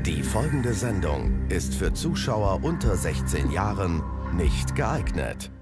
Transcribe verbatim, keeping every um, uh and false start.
Die folgende Sendung ist für Zuschauer unter sechzehn Jahren nicht geeignet.